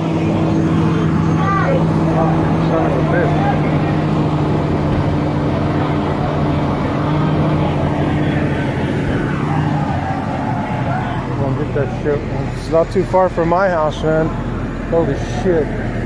Son of a bitch. Gonna get that shit. It's not too far from my house, man. Holy shit.